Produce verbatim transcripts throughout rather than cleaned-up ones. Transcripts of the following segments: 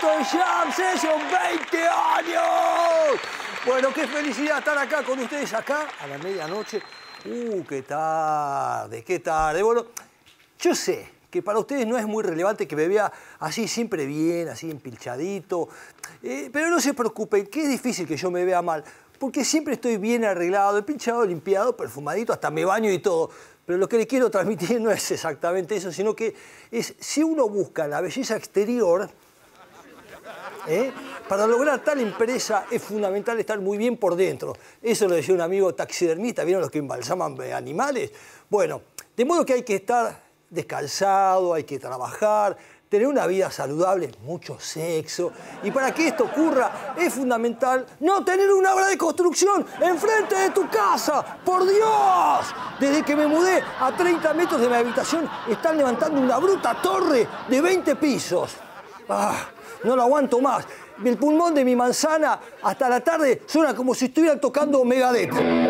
juntos, Jam Session, veinte años. Bueno, qué felicidad estar acá con ustedes, acá a la medianoche. Uh, qué tarde, qué tarde. Bueno, yo sé que para ustedes no es muy relevante que me vea así siempre bien, así empilchadito. Eh, pero no se preocupen, que es difícil que yo me vea mal, porque siempre estoy bien arreglado, empilchado, limpiado, perfumadito, hasta me baño y todo. Pero lo que le quiero transmitir no es exactamente eso, sino que es, si uno busca la belleza exterior, ¿eh? para lograr tal empresa es fundamental estar muy bien por dentro. Eso lo decía un amigo taxidermista, ¿vieron los que embalsaman animales? Bueno, de modo que hay que estar descalzado, hay que trabajar, tener una vida saludable, mucho sexo. Y para que esto ocurra es fundamental no tener una obra de construcción enfrente de tu casa. ¡Por Dios! Desde que me mudé a treinta metros de mi habitación están levantando una bruta torre de veinte pisos. Ah, no lo aguanto más. El pulmón de mi manzana hasta la tarde suena como si estuvieran tocando Megadeth.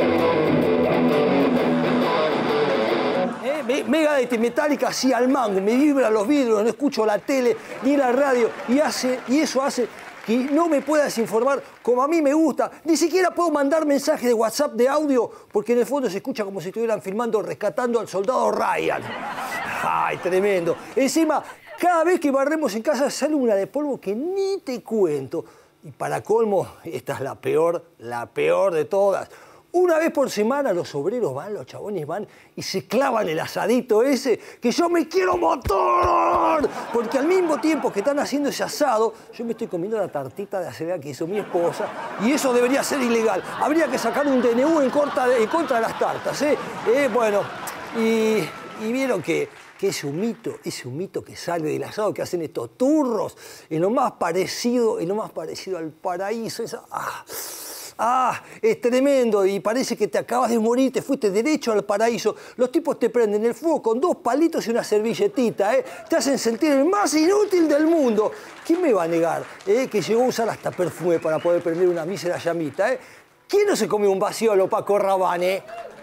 ¿Eh? Megadeth y Metallica así al mango, me vibran los vidrios, no escucho la tele ni la radio y, hace, y eso hace que no me pueda desinformar como a mí me gusta. Ni siquiera puedo mandar mensajes de WhatsApp de audio porque en el fondo se escucha como si estuvieran filmando rescatando al soldado Ryan. ¡Ay, tremendo! Encima, cada vez que barremos en casa sale una de polvo que ni te cuento. Y para colmo, esta es la peor, la peor de todas. Una vez por semana los obreros van, los chabones van y se clavan el asadito ese que yo me quiero matar. Porque al mismo tiempo que están haciendo ese asado, yo me estoy comiendo la tartita de acelga que hizo mi esposa y eso debería ser ilegal. Habría que sacar un D N U en contra de, en contra de las tartas, ¿eh? eh bueno, y, y vieron que... que ese humito, ese humito que sale del asado que hacen estos turros, es lo más parecido, es lo más parecido al paraíso. Esa, ah, ah, es tremendo y parece que te acabas de morir, te fuiste derecho al paraíso. Los tipos te prenden el fuego con dos palitos y una servilletita, ¿eh? Te hacen sentir el más inútil del mundo. ¿Quién me va a negar eh, que llegó a usar hasta perfume para poder prender una mísera llamita, eh? ¿Quién no se comió un vacío a lo Paco Rabanne?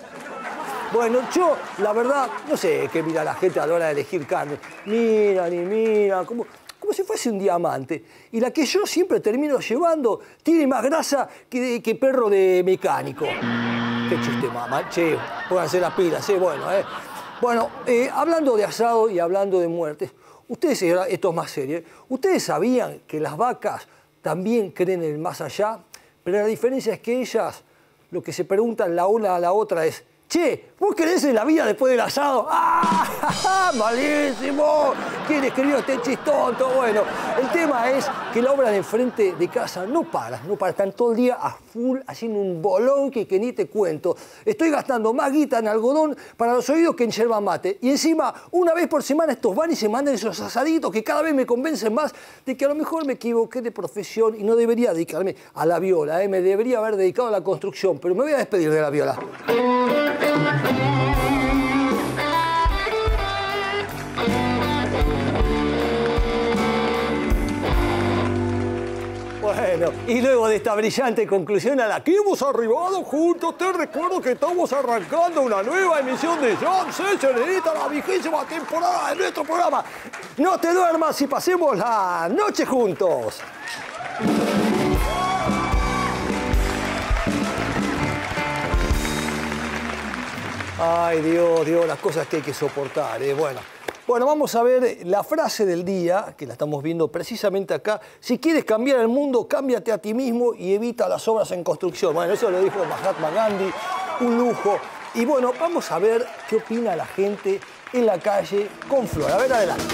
Bueno, yo, la verdad, no sé qué mira la gente a la hora de elegir carne. Miran y miran, como, como si fuese un diamante. Y la que yo siempre termino llevando tiene más grasa que, que perro de mecánico. Qué chiste, mamá. Che, pónganse las pilas, ¿eh? Bueno, ¿eh? Bueno, eh, hablando de asado y hablando de muertes, ustedes, esto es más serio, ¿eh? Ustedes sabían que las vacas también creen en el más allá, pero la diferencia es que ellas lo que se preguntan la una a la otra es: che, ¿vos creés en la vida después del asado? ¡Ah! ¡Malísimo! ¿Quién escribió este chistonto? Bueno, el tema es que la obra de enfrente de casa no para, no para. Están todo el día a full haciendo un bolón que, que ni te cuento. Estoy gastando más guita en algodón para los oídos que en yerba mate. Y encima, una vez por semana estos van y se mandan esos asaditos que cada vez me convencen más de que a lo mejor me equivoqué de profesión y no debería dedicarme a la viola, ¿eh? Me debería haber dedicado a la construcción, pero me voy a despedir de la viola. Bueno, y luego de esta brillante conclusión a la que hemos arribado juntos, te recuerdo que estamos arrancando una nueva emisión de Jam Session, la vigésima temporada de nuestro programa. No te duermas y pasemos la noche juntos. Ay, Dios, Dios, las cosas que hay que soportar, ¿eh? Bueno. Bueno, vamos a ver la frase del día, que la estamos viendo precisamente acá. Si quieres cambiar el mundo, cámbiate a ti mismo y evita las obras en construcción. Bueno, eso lo dijo Mahatma Gandhi, un lujo. Y bueno, vamos a ver qué opina la gente en la calle con Flor. A ver, adelante.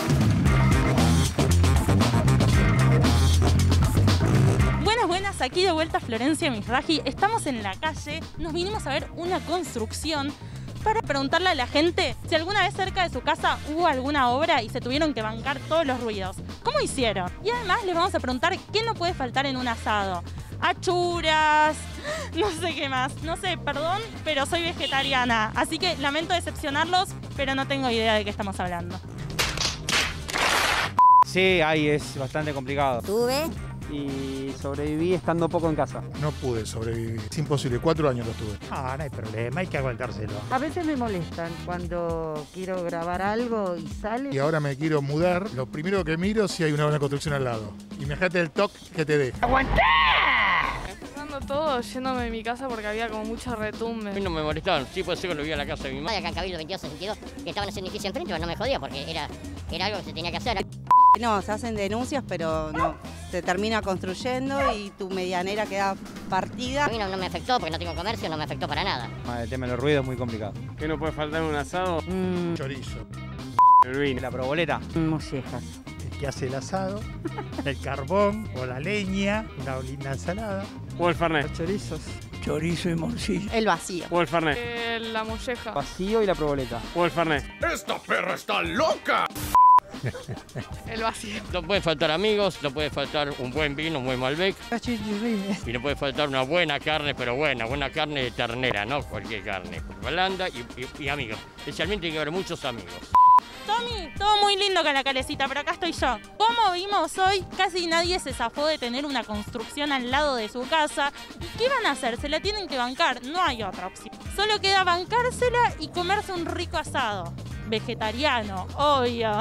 Buenas, buenas, aquí de vuelta Florencia Misraji. Estamos en la calle, nos vinimos a ver una construcción para preguntarle a la gente si alguna vez cerca de su casa hubo alguna obra y se tuvieron que bancar todos los ruidos. ¿Cómo hicieron? Y además les vamos a preguntar qué no puede faltar en un asado. Achuras, no sé qué más. No sé, perdón, pero soy vegetariana. Así que lamento decepcionarlos, pero no tengo idea de qué estamos hablando. Sí, ahí es bastante complicado. Tuve y sobreviví estando poco en casa. No pude sobrevivir. Es imposible, cuatro años lo tuve. No, no hay problema, hay que aguantárselo. A veces me molestan cuando quiero grabar algo y sale. Y ahora me quiero mudar. Lo primero que miro es si hay una buena construcción al lado. Imagínate el toque que te deja. ¡Aguantá! Empezando todo, yéndome de mi casa porque había como mucha retumbe. A mí no me molestaban, sí puede ser que lo vi en la casa de mi madre. Acá en Cabildo veintidós sesenta y dos, que estaba en ese edificio enfrente, pero no me jodía porque era, era algo que se tenía que hacer. No, se hacen denuncias, pero no, se termina construyendo y tu medianera queda partida. A mí no, no me afectó porque no tengo comercio, no me afectó para nada. El tema de los ruidos es muy complicado. ¿Qué no puede faltar en un asado? Mm, Chorizo. El vino. La proboleta. mollejas. El que hace el asado, el carbón o la leña, una linda ensalada. O el fernet. Chorizos. Chorizo y morcilla. El vacío. O el fernet. Eh, la molleja. Vacío y la proboleta. O el fernet. ¡Esta perra está loca! El vacío. No puede faltar amigos, no puede faltar un buen vino, un buen Malbec. Y no puede faltar una buena carne, pero buena, buena carne de ternera, no cualquier carne. Blanda y, y, y amigos. Especialmente tiene que haber muchos amigos. Tommy, todo muy lindo con la calecita, pero acá estoy yo. Como vimos hoy, casi nadie se zafó de tener una construcción al lado de su casa. ¿Y qué van a hacer? Se la tienen que bancar, no hay otra opción. Solo queda bancársela y comerse un rico asado. Vegetariano, obvio.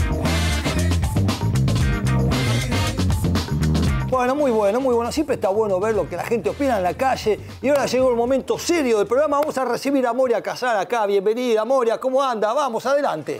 Bueno, muy bueno, muy bueno. Siempre está bueno ver lo que la gente opina en la calle. Y ahora llegó el momento serio del programa. Vamos a recibir a Moria Casar acá. Bienvenida, Moria. ¿Cómo anda? Vamos, adelante.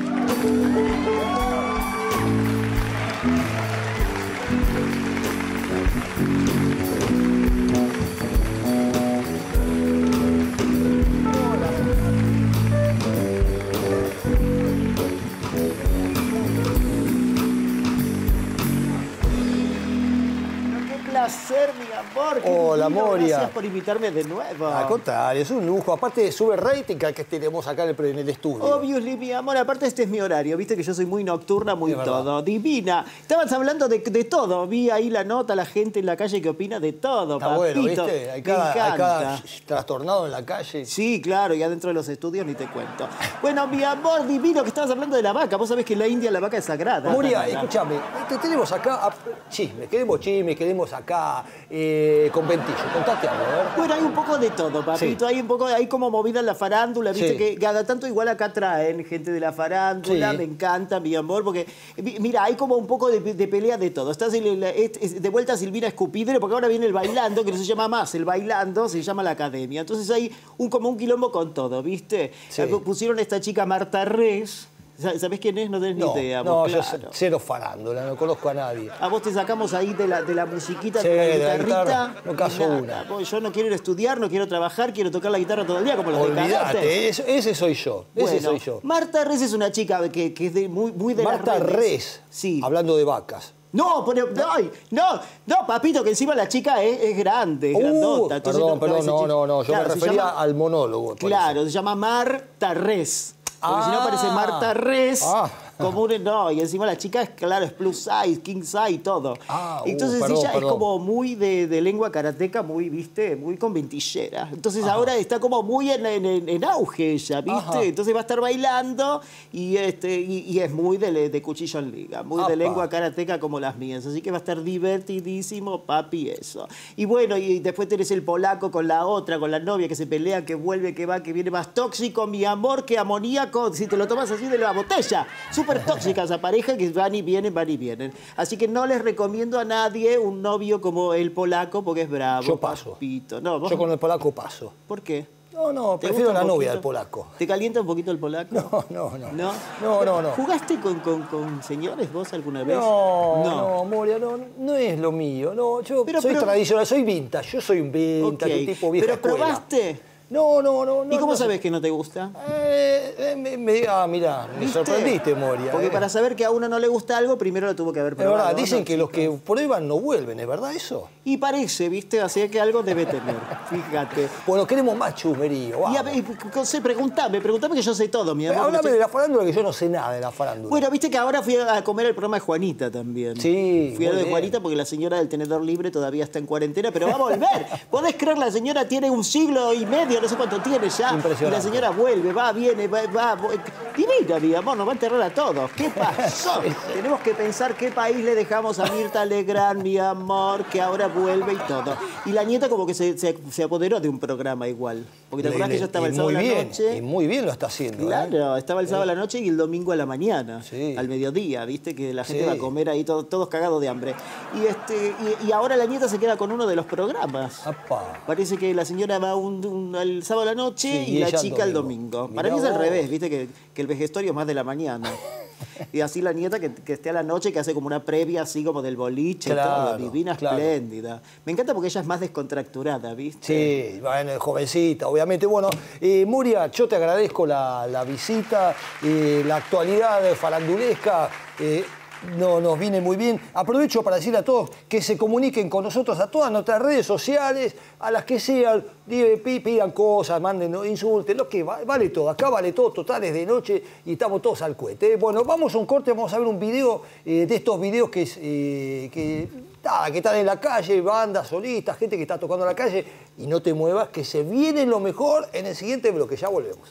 Placer, mi amor. Qué Hola, divino. Moria. Gracias por invitarme de nuevo. Al contrario, es un lujo. Aparte, sube el rating que tenemos acá en el, en el estudio. Obviously, mi amor. Aparte, este es mi horario. Viste que yo soy muy nocturna, muy Es verdad. todo. Divina. Estabas hablando de, de todo. Vi ahí la nota, la gente en la calle que opina de todo, Está papito. bueno, ¿viste? Hay Me cada, hay encanta. cada trastornado en la calle. Sí, claro, y adentro de los estudios ni te cuento. Bueno, mi amor divino, que estabas hablando de la vaca. Vos sabés que en la India la vaca es sagrada. Moria, escúchame, te tenemos acá a- chisme, queremos chisme, queremos acá eh, conventillo. Contate algo, a ver. Bueno, hay un poco de todo, papito. Sí. Hay un poco, hay como movida en la farándula, viste Sí. que cada tanto igual acá traen gente de la farándula, Sí. me encanta, mi amor, porque mi- mira, hay como un poco de, de pelea de todo. Estás en la- es- es- de vuelta Silvina Escupidre, porque ahora viene el bailando, que no se llama más el bailando, se llama la academia. Entonces hay un como un quilombo con todo, ¿viste? Sí. Eh, Pusieron a esta chica Marta Res. Sa- ¿Sabés quién es? No tenés No, ni idea. no, vos, yo claro. sé- cero farándula, no conozco a nadie. A vos te sacamos ahí de la, de la musiquita, Sí, de la de la guitarrita. guitarra, no caso y nada. una. Vos, yo no quiero ir a estudiar, no quiero trabajar, quiero tocar la guitarra todo el día como los de karate. Olvídate, ese, ese soy yo, ese Bueno, soy yo. Marta Res es una chica que, que es de, muy, muy de Marta las redes. Res, Sí. hablando de vacas. No, pero, no, no, no, papito, que encima la chica es, es grande, es Uh, grandota. Entonces perdón, perdón, ese no, chico- no, no, yo Claro, me se refería llama- al monólogo. por Claro, eso. se llama Marta Res. Porque si no Ah. aparece Marta Res, Ah. como un... No, y encima la chica es, claro, es plus size, king size y todo. Ah, uh, Entonces perdón, ella perdón. es como muy de, de lengua karateca, muy, viste, muy con ventillera. Entonces ahora está como muy en, en- en auge ella, ¿viste? Ajá. Entonces va a estar bailando y, este, y, y es muy de, de cuchillo en liga, muy Apa. de lengua karateca como las mías. Así que va a estar divertidísimo, papi, eso. Y bueno, y después tenés el polaco con la otra, con la novia que se pelea, que vuelve, que va, que viene más tóxico, mi amor, que amoníaco, si te lo tomas así de la botella. Súper tóxica esa pareja que van y vienen, van y vienen. Así que no les recomiendo a nadie un novio como el polaco porque es bravo. Yo paso. Papito. No, vos- Yo con el polaco paso. ¿Por qué? No, no, ¿Te prefiero gusta la un novia poquito? del polaco. ¿Te calienta un poquito el polaco? No, no, no. ¿No? No, no, no. ¿Jugaste con, con, con señores vos alguna vez? No, no, Moria, no, no es lo mío. No, yo Pero- soy pero- tradicional, soy vintage. Yo soy un vintage, Ok, un tipo vieja ¿pero escuela. probaste? No, no, no. no ¿Y cómo no sé. sabes que no te gusta? Eh, eh, me, me- ah, mirá, me ¿Viste? sorprendiste, Moria. Porque eh. para saber que a uno no le gusta algo, primero lo tuvo que haber Es probado. verdad, dicen ¿no, que los que chicos? prueban no vuelven, ¿es verdad eso? Y parece, ¿viste? Así que algo debe tener. Fíjate. Bueno, queremos más chusmerío. Y a vamos. ver, y, sé, preguntame, preguntame que yo sé todo, mi amor. Háblame porque de la farándula, que yo no sé nada de la farándula. Bueno, viste que ahora fui a comer el programa de Juanita también. Sí, Fui a lo muy de bien. Juanita porque la señora del tenedor libre todavía está en cuarentena, pero va a volver. ¿Podés creer? La señora tiene un siglo y medio años, no sé cuánto tiene ya. Y la señora vuelve, va, viene, va, va. Divina, mi amor, nos va a enterrar a todos. ¿Qué pasó? Tenemos que pensar qué país le dejamos a Mirta Legrand, mi amor, que ahora vuelve y todo. Y la nieta como que se, se, se apoderó de un programa igual. Porque te acordás que ella estaba el sábado a la noche. Y muy bien lo está haciendo. Claro, ¿eh? estaba el sábado a la noche y el domingo a la mañana. Sí. Al mediodía, viste, que la gente sí. va a comer ahí todo, todos cagados de hambre. Y, este, y, y ahora la nieta se queda con uno de los programas. Apá. Parece que la señora va un, un, al sábado a la noche sí, y, y la chica al domingo. domingo. Para mí es al revés, viste, que, que el vejestorio es más de la mañana. Y así la nieta que, que esté a la noche, que hace como una previa así como del boliche, claro, todo, divina, claro. espléndida. Me encanta porque ella es más descontracturada, ¿viste? Sí, bueno, jovencita, obviamente. Bueno, eh, Muria, yo te agradezco la, la visita, eh, la actualidad farandulesca. Eh, No, nos viene muy bien. Aprovecho para decir a todos que se comuniquen con nosotros a todas nuestras redes sociales, a las que sean, pidan cosas, manden, insulten, lo que vale todo. Acá vale todo, totales de noche y estamos todos al cohete. Bueno, vamos a un corte, vamos a ver un video eh, de estos videos que, eh, que, ah, que están en la calle, bandas, solistas, gente que está tocando en la calle. Y no te muevas, que se viene lo mejor en el siguiente bloque. Ya volvemos.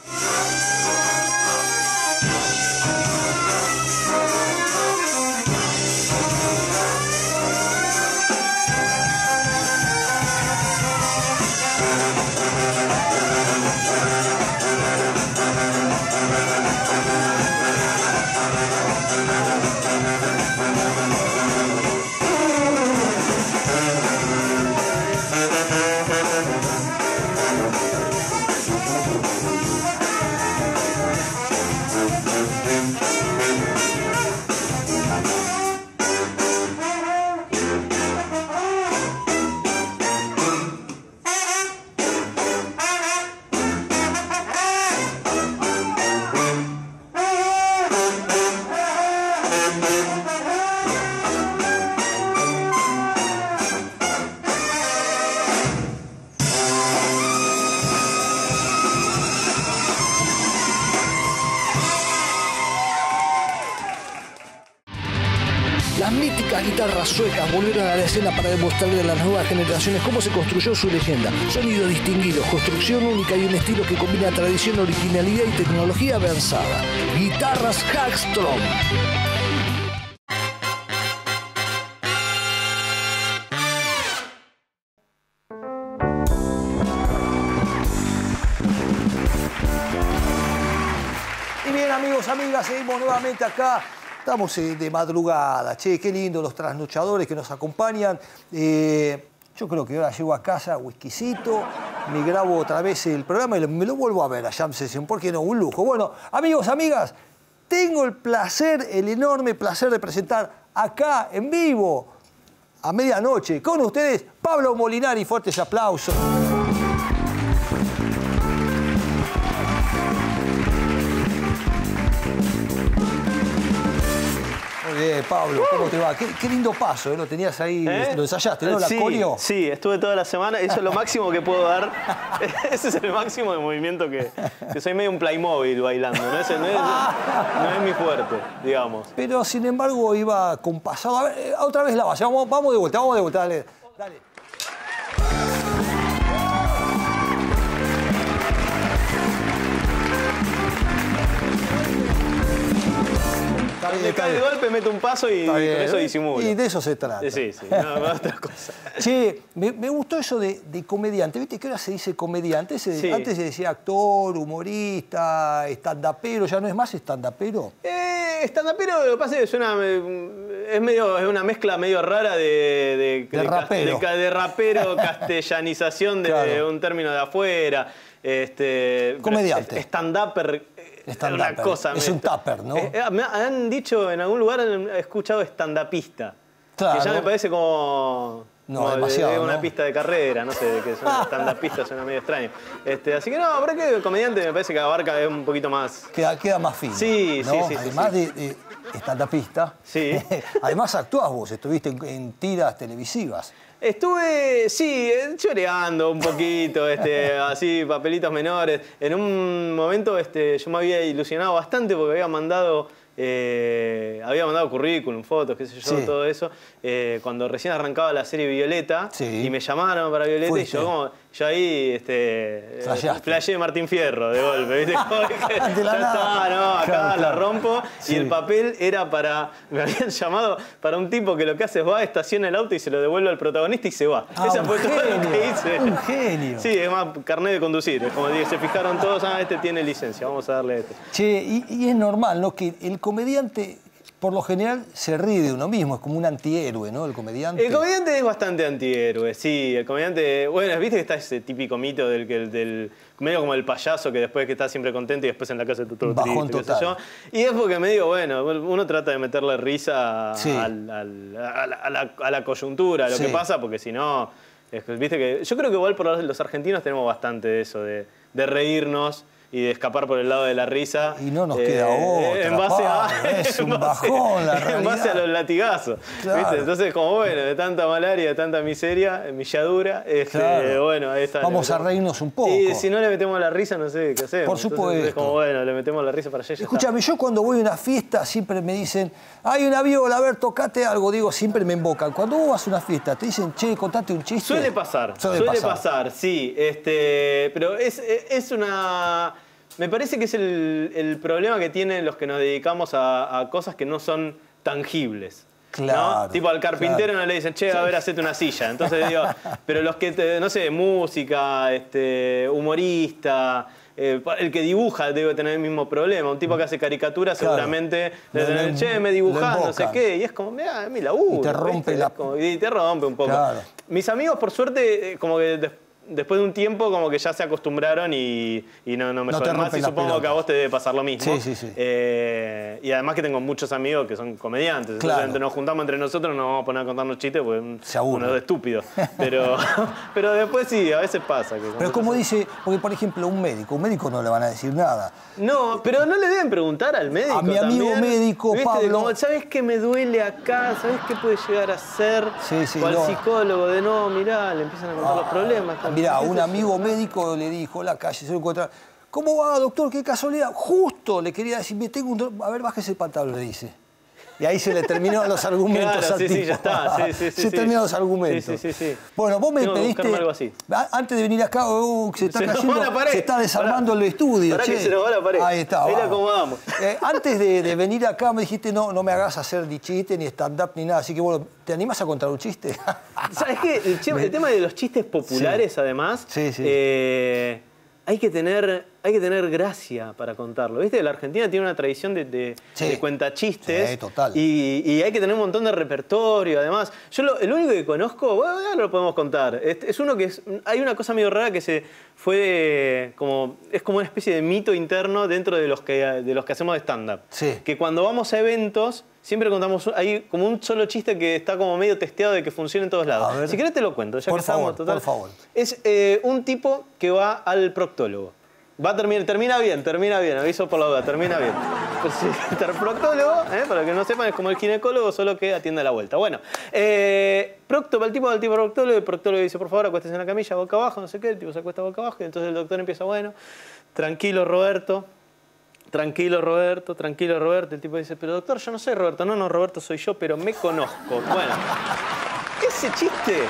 Guitarras suecas volvieron a la escena para demostrarle a las nuevas generaciones cómo se construyó su leyenda. Sonido distinguido, construcción única y un estilo que combina tradición, originalidad y tecnología avanzada. Guitarras Hagstrom. Y bien, amigos, amigas, seguimos nuevamente acá. Estamos eh, de madrugada, che, qué lindo los trasnochadores que nos acompañan. Eh, yo creo que ahora llego a casa, whiskycito, me grabo otra vez el programa y me lo vuelvo a ver a Jam Session, ¿por qué no? Un lujo. Bueno, amigos, amigas, tengo el placer, el enorme placer de presentar acá en vivo, a medianoche, con ustedes, Pablo Molinari. Fuertes aplausos. Bien, Pablo, ¿cómo te va? Qué, qué lindo paso, ¿eh? Lo tenías ahí, ¿Eh? Lo ensayaste, ¿no? ¿La sí, coreo? Sí, estuve toda la semana, eso es lo máximo que puedo dar. Ese es el máximo de movimiento que, que soy medio un Playmobil bailando, no es, no, es, no es mi fuerte, digamos. Pero, sin embargo, iba compasado. A ver, otra vez la base, vamos, vamos de vuelta, vamos de vuelta, dale. Dale. Cuando cae de golpe, meto un paso y con eso disimulo. Y de eso se trata. Sí, sí, no, no otra cosa. Che, me, me gustó eso de, de comediante. ¿Viste que ahora se dice comediante? Se, sí. Antes se decía actor, humorista, estandapero. ¿Ya no es más estandapero? Eh, estandapero, lo que pasa es que suena... Es, medio, es una mezcla medio rara de... De, de, de rapero. De, de rapero, castellanización de claro. un término de afuera. Este, comediante. Stand-upper. Stand una cosa, es me, un tupper, ¿no? Eh, me han dicho en algún lugar, he escuchado stand-upista. Claro. Que ya me parece como... No, como demasiado, de, de una ¿no? pista de carrera, no sé, que suena stand-upista, suena medio extraño. Este, así que no, pero es que el comediante me parece que abarca es un poquito más... Queda, queda más fino. Sí, ¿no? sí, sí. Además sí, sí. de, de stand-upista, sí. además actuás vos, estuviste en, en tiras televisivas. Estuve, sí, choreando un poquito, este, así, papelitos menores. En un momento este, yo me había ilusionado bastante porque había mandado, eh, había mandado currículum, fotos, qué sé yo, sí. todo eso. Eh, cuando recién arrancaba la serie Violeta, sí. y me llamaron para Violeta, Fuiste. y yo como, Yo ahí, este, Flasheaste. flasheé Martín Fierro de golpe, ¿viste? Como que ya De la está, nada. no, acá Claro, la claro. rompo. Sí. Y el papel era para, me habían llamado para un tipo que lo que hace es va, estaciona el auto y se lo devuelve al protagonista y se va. Ah, Esa un fue todo lo genio, que hice. un genio. Sí, es más, carnet de conducir. Es como que se fijaron todos, ah, este tiene licencia, vamos a darle este. Che, y, y es normal, ¿no? Que el comediante, por lo general, se ríe de uno mismo, es como un antihéroe, ¿no? El comediante. El comediante es bastante antihéroe, sí. El comediante, bueno, viste que está ese típico mito del, del, del medio como el payaso que después que está siempre contento y después en la casa está todo Bajón triste, qué sé total. yo. Y es porque me digo, bueno, uno trata de meterle risa Sí. al- al- a, la, a la- a la coyuntura, a lo Sí. que pasa, porque si no, es que, viste que yo creo que igual por los, los argentinos tenemos bastante de eso, de, de reírnos y de escapar por el lado de la risa. Y no nos Eh, queda otra, en base a, Pablo, es en un base- bajón la En base a realidad. los latigazos. Claro. ¿viste? Entonces, como bueno, de tanta malaria, de tanta miseria, milladura, este, Claro. bueno, ahí está. Vamos le a metemos- reírnos un poco. Y si no le metemos la risa, no sé qué hacemos. Por Entonces, supuesto. es como, bueno, le metemos la risa para allá y ya está. Escúchame, yo cuando voy a una fiesta siempre me dicen, hay una viola, a ver, tocate algo. Digo, siempre me invocan. Cuando vos vas a una fiesta, te dicen, che, contate un chiste. Suele pasar, Suele suele, pasar. pasar. sí. Este, pero es, es una... Me parece que es el, el problema que tienen los que nos dedicamos a, a cosas que no son tangibles. Claro, ¿no? Tipo al carpintero claro. no le dicen, che, a ver, hacete una silla. Entonces digo, pero los que, te- no sé, música, este, humorista, eh, el que dibuja debe tener el mismo problema. Un tipo que hace caricaturas Claro. seguramente debe Lo- tener, lo- che, me lo dibujás, no sé invocan. qué. Y es como, mira, mi laburo. Y te rompe ¿viste? la- Es como- y te rompe un poco. Claro. Mis amigos, por suerte, eh, como que des- después de un tiempo, como que ya se acostumbraron y, y no, no me No te joden más. rompen Y la supongo pelota. que a vos te debe pasar lo mismo. Sí, sí, sí. Eh, y además que tengo muchos amigos que son comediantes. Entonces, Claro. entre- nos juntamos entre nosotros, nos vamos a poner a contarnos chistes, porque Se aburre. uno es estúpido. Pero, pero después sí, a veces pasa. Que Pero como dice, porque por ejemplo, un médico, un médico no le van a decir nada. No, pero no le deben preguntar al médico. A mi amigo también. médico, ¿Viste? Pablo. Como, ¿sabes qué me duele acá? ¿Sabes qué puede llegar a ser? Sí, sí, o al no. psicólogo de no, mirá, le empiezan a contar los problemas. Mirá, ¿Qué un sé yo? amigo médico le dijo en la calle, se lo encuentra. ¿Cómo va, doctor? Qué casualidad. Justo le quería decir, me tengo un dolor. A ver, bájese el pantalón, le dice. Y ahí se le terminaron los argumentos Claro, al sí, sí, tipo. ya está. Sí, sí, sí, se sí. terminaron los argumentos. Sí, sí, sí, sí. Bueno, vos me Tengo que pediste. buscarme algo así. a- Antes de venir acá, uh, se está Se nos cayendo. va la pared. Se está desarmando Pará. el estudio. Pará que che. se nos va la pared. Ahí está. Ahí la vamos. acomodamos. Eh, antes de, de venir acá me dijiste, no, no me hagas hacer ni chiste, ni stand-up, ni nada. Así que bueno, ¿te animás a contar un chiste? ¿Sabes qué? El, che- el tema de los chistes populares, además, Sí, sí. eh, hay, que tener, hay que tener gracia para contarlo. ¿Viste? La Argentina tiene una tradición de, de, Sí. de cuentachistes. Sí, total. Y, y hay que tener un montón de repertorio, además. Yo lo- el único que conozco, bueno, ya lo podemos contar. Es, es uno que es, hay una cosa medio rara que se fue como, es como una especie de mito interno dentro de los que, de los que hacemos de stand-up. Sí. Que cuando vamos a eventos, siempre contamos, hay como un solo chiste que está como medio testeado de que funciona en todos A lados. ver. Si querés te lo cuento, ya Por que estamos, favor, total. por favor. Es eh, un tipo que va al proctólogo. Va a terminar, termina bien, termina bien, aviso por la duda, termina bien. Pues, sí, el proctólogo, eh, para que no sepan, es como el ginecólogo, solo que atiende a la vuelta. Bueno, eh, procto, va el tipo al tipo proctólogo, el proctólogo dice, por favor, acuéstese en la camilla, boca abajo, no sé qué, el tipo se acuesta boca abajo, y entonces el doctor empieza, bueno, tranquilo, Roberto. Tranquilo, Roberto, tranquilo, Roberto. El tipo dice, pero doctor, yo no soy Roberto. No, no, Roberto soy yo, pero me conozco. Bueno, ese chiste,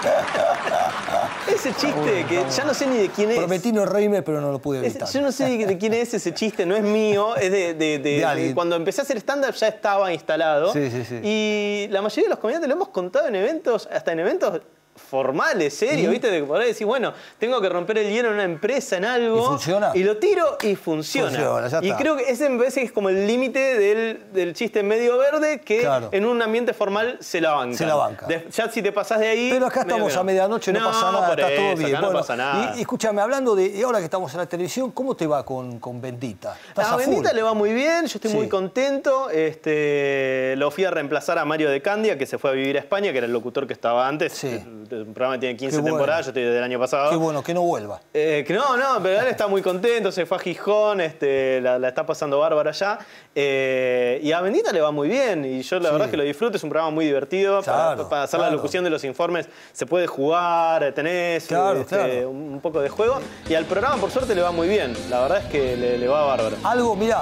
ese chiste que ya no sé ni de quién es. Prometí no reírme, pero no lo pude Es- evitar. yo no sé de, de quién es ese chiste, no es mío, es de, de- de- De alguien. de cuando empecé a hacer stand-up ya estaba instalado. Sí, sí, sí. Y la mayoría de los comediantes lo hemos contado en eventos, hasta en eventos formales, serios, ¿Mm? ¿viste? De que por ahí decís, bueno, tengo que romper el hielo en una empresa, en algo. ¿Y funciona? Y lo tiro y funciona. Funciona, ya y está. creo que ese me parece que es como el límite del, del chiste medio verde que Claro. en un ambiente formal se la banca. Se la banca. Ya si te pasás de ahí... Pero acá medio estamos que no. a medianoche, no, pasa nada, por está todo eso, bien. acá no Bueno, pasa nada. Y, y escúchame, hablando de, y ahora que estamos en la televisión, ¿cómo te va con, con Bendita? ¿Estás A a full? Bendita le va muy bien, yo estoy Sí. muy contento. Este, lo fui a reemplazar a Mario de Candia, que se fue a vivir a España, que era el locutor que estaba antes. Sí. El, el programa tiene quince Qué bueno. temporadas, yo estoy desde el año pasado. Qué bueno, que no vuelva. Eh, que no, no, pero él está muy contento, se fue a Gijón, este, la, la está pasando bárbara allá. Eh, y a Bendita le va muy bien, y yo la Sí. verdad es que lo disfruto, es un programa muy divertido. Claro, para, para hacer la claro. locución de los informes se puede jugar, tenés Claro, este, claro. un, un poco de juego. Y al programa, por suerte, le va muy bien. La verdad es que le, le va bárbaro. Algo, mirá,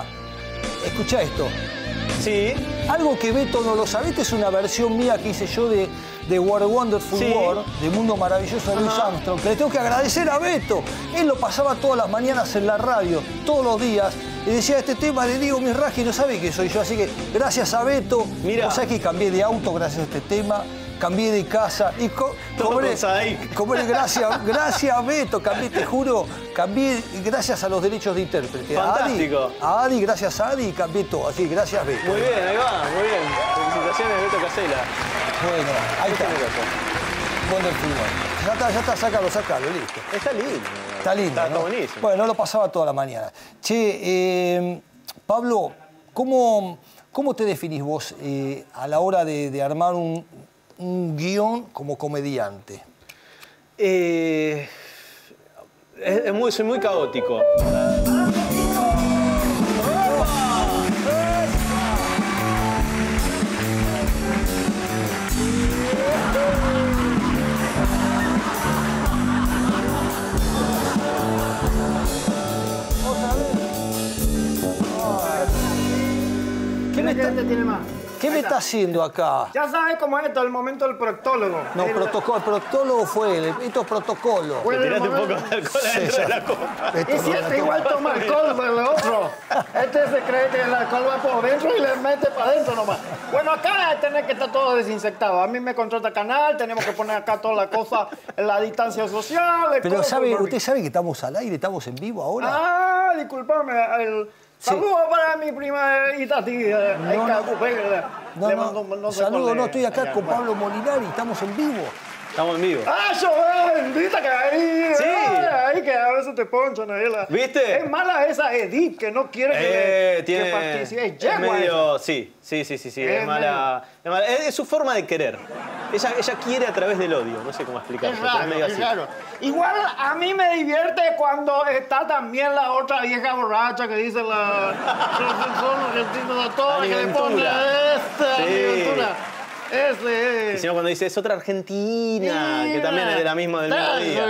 escuchá esto. Sí. Algo que Beto no lo sabe, esta es una versión mía que hice yo de, de What a Wonderful Sí. World, de Mundo Maravilloso de Louis Ajá. Armstrong, que le tengo que agradecer a Beto. Él lo pasaba todas las mañanas en la radio, todos los días. Y decía, este tema le digo Mizrahi, no sabe que soy yo. Así que gracias a Beto. Mira. O sea que cambié de auto gracias a este tema. Cambié de casa y co Todo cobré, con Sadik. cobré gracias, gracias Beto, cambié, te juro, cambié gracias a los derechos de intérprete. Fantástico. A Adi, a Adi, gracias a Adi, cambié todo. Así, gracias Beto. Muy bien, ahí va, muy bien. Felicitaciones, Beto Casella. Bueno, ahí está. Wonderful World. Ya está, ya está, sácalo, sácalo, listo. Está lindo. Está lindo, Está, ¿no? está buenísimo. Bueno, lo pasaba toda la mañana. Che, eh, Pablo, ¿cómo, ¿cómo te definís vos eh, a la hora de, de armar un, un guión como comediante? Eh, es, es muy, soy muy caótico. ¿Qué me está, tiene más? ¿qué me está haciendo acá? Ya sabes cómo es esto, el momento del proctólogo. No, El- protocolo, el proctólogo fue él, esto es protocolo. Bueno, Le tiraste un momento- poco de alcohol adentro de la copa. Y si este igual toma alcohol del otro. Este se cree que el alcohol va por dentro y le mete para adentro nomás. Bueno, acá tiene que estar todo desinsectado. A mí me contrata canal, tenemos que poner acá toda la cosa, la distancia social. el Pero coso, sabe, el usted sabe que estamos al aire, estamos en vivo ahora. Ah, disculpame. El... Saludos para mi prima Itati. eh, No, ahí no. Cacupe, le- No, le no, mando- no sé saludo, cuál no, es. estoy acá Allá, con bueno. Pablo Molinari, estamos en vivo. Estamos en vivo. ¡Ah, yo bendita que ahí! Sí. ah, Ahí que a veces te ponchan ahí. La... ¿Viste? Es mala esa Edith que no quiere que, Eh, le, tiene, que participe. Es es yegua medio, sí, sí, sí, sí, sí, es, Es mala, es mala. Es, es su forma de querer. Ella, ella quiere a través del odio, no sé cómo esa. explicarlo, Es pero es raro, medio es así. raro. Igual a mí me divierte cuando está también la otra vieja borracha que dice la... son argentinos a todos, que le pone Aventura. esta Sí. aventura. Ese Y si no, cuando dice es otra Argentina, que también es de la misma del mismo día.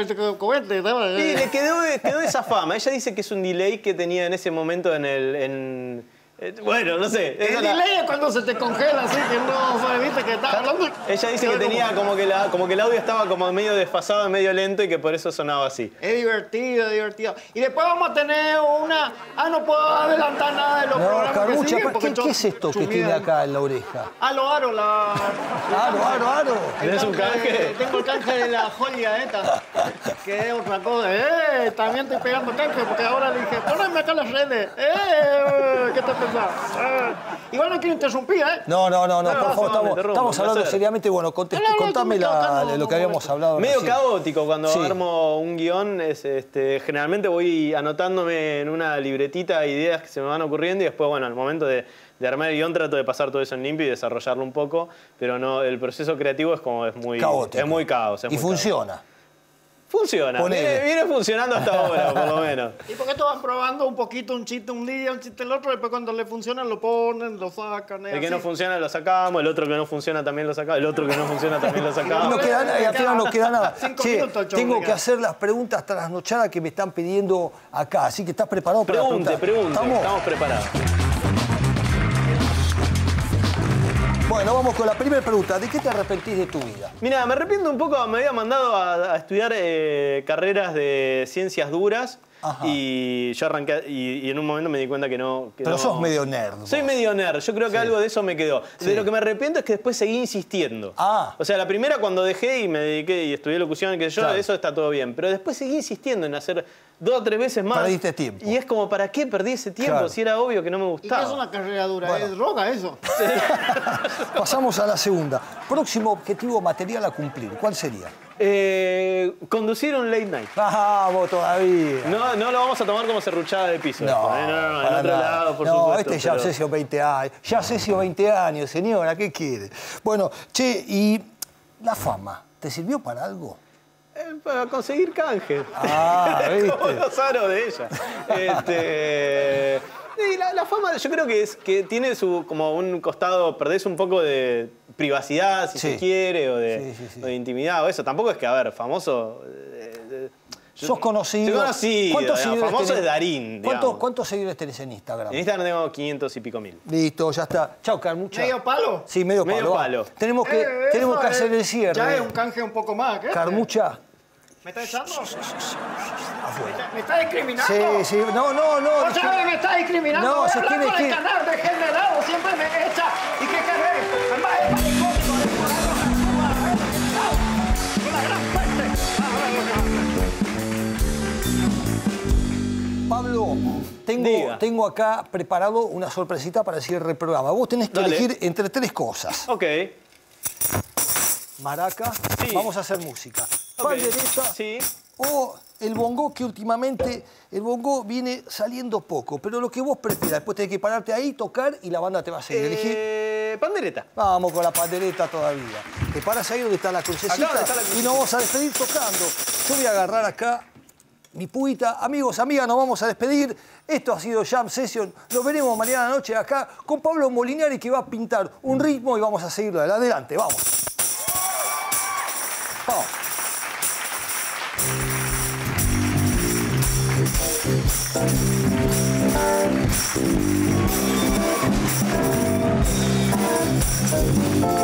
Sí, le quedó, quedó esa fama. Ella dice que es un delay que tenía en ese momento en el... en- eh, bueno, no sé. esa El la- delay es cuando se te congela, así que no sabes, viste que está hablando. Ella dice que tenía como que, la, como que el audio estaba como medio desfasado, medio lento y que por eso sonaba así. Es divertido, es divertido. Y después vamos a tener una... Ah, no puedo adelantar nada de los No, programas que Carmucha, siguen, ¿qué, porque qué es esto que chumía. tiene acá en la oreja? Aro, aro, la... Aro, aro, aro. el ¿Tenés un canje? Tengo el canje de la joya esta, que es otra cosa. Eh, también estoy pegando canje, porque ahora dije, poneme acá las redes. Eh, ¿qué te pensás? Eh. Igual no quiero interrumpir, ¿eh? No, no, no, no, No, por favor, no, me estamos, interrumpo, estamos un hablando placer. seriamente. Bueno, contest- No, no, contame tú, la- acá no, lo que no, habíamos no. hablado Medio recién. caótico cuando Sí. armo un guión. Es, este, generalmente voy anotándome en una libretita ideas que se me van ocurriendo y después, bueno, al momento de, de armar el guión trato de pasar todo eso en limpio y desarrollarlo un poco, pero no, el proceso creativo es como es muy Caótico. es muy caos. Es Y muy funciona. caos. Funciona. Ponele. Viene, viene funcionando hasta ahora, por lo menos. ¿Y por qué todos van probando un poquito, un chiste un día, un chiste el otro? Después cuando le funciona lo ponen, lo sacan. El que no funciona lo sacamos, el otro que no funciona también lo sacamos, el otro que no funciona también lo sacamos. No queda nada, y al final no queda nada. Cinco Che, minutos el show, tengo venga. que hacer las preguntas trasnochadas que me están pidiendo acá, así que estás preparado para Pregunte, preguntar. pregunte, estamos preparados. Bueno, vamos con la primera pregunta. ¿De qué te arrepentís de tu vida? Mira, me arrepiento un poco, me había mandado a, a estudiar eh, carreras de ciencias duras. Ajá. Y yo arranqué, y, y en un momento me di cuenta que no... Que Pero no- sos medio nerd. Soy vos. medio nerd, yo creo que Sí. algo de eso me quedó. Sí. De lo que me arrepiento es que después seguí insistiendo. Ah. O sea, la primera cuando dejé y me dediqué y estudié locución, que yo, Claro. eso está todo bien. Pero después seguí insistiendo en hacer dos o tres veces más. Perdiste tiempo. Y es como, ¿para qué perdí ese tiempo Claro. si era obvio que no me ¿Y qué gustaba? es una carrera dura? Bueno. ¿Es droga eso? Pasamos a la segunda. Próximo objetivo material a cumplir. ¿Cuál sería? Eh, conducir un late night. Vamos todavía. No, no lo vamos a tomar como serruchada de piso. No, después, ¿eh? no, no, en para otro nada. lado, por no, supuesto. este ya pero- Cesio veinte años. Ya Cesio veinte años, señora, ¿qué quiere? Bueno, che, y la fama, ¿te sirvió para algo? Eh, para conseguir canje. Ah, ¿viste? Como los aros de ella. Este, y la, la fama, yo creo que es que tiene su como un costado, perdés un poco de privacidad, si Sí. se quiere, o de, Sí, sí, sí. o de intimidad, o eso. Tampoco es que, a ver, famoso. eh, eh, Sos conocido. Soy conocido. ¿Cuántos digamos, seguidores famoso tenés? es Darín. ¿Cuántos, digamos. ¿Cuántos seguidores tenés en Instagram? En Instagram tengo quinientos y pico mil. Listo, ya está. Chau, Carmucha. ¿Medio palo? Sí, medio, Medio palo. palo. Va. Tenemos que, Eh, tenemos eso que es- hacer el cierre. Ya es un canje un poco más. ¿Qué? Carmucha. ¿Me está echando? Afuera. ¿Me está discriminando? Sí, sí. No, no, no. O sea, me está discriminando. No, Voy a se hablar tiene con que el ir. canal de generado. Siempre me echa. ¿Y qué querés? Además es maricónico. Es por algo que actúa, ¿eh? Chao. Con la gran peste. Pablo, tengo, tengo acá preparado una sorpresita para el cierre del programa. Vos tenés que Dale. elegir entre tres cosas. Ok. Maraca, Sí. vamos a hacer música. Ok. Pandereta Sí. o el bongo, que últimamente el bongo viene saliendo poco, pero lo que vos prefieras. Después tenés que pararte ahí, tocar y la banda te va a seguir. Elegí. Eh, pandereta. Vamos con la pandereta todavía. Te paras ahí donde está la crucecita Acá donde está la y crucecita. nos vamos a despedir tocando. Yo voy a agarrar acá mi puita. Amigos, amigas, nos vamos a despedir. Esto ha sido Jam Session. Nos veremos mañana noche acá con Pablo Molinari, que va a pintar un ritmo y vamos a seguirlo adelante. Vamos. Vamos. Thank you.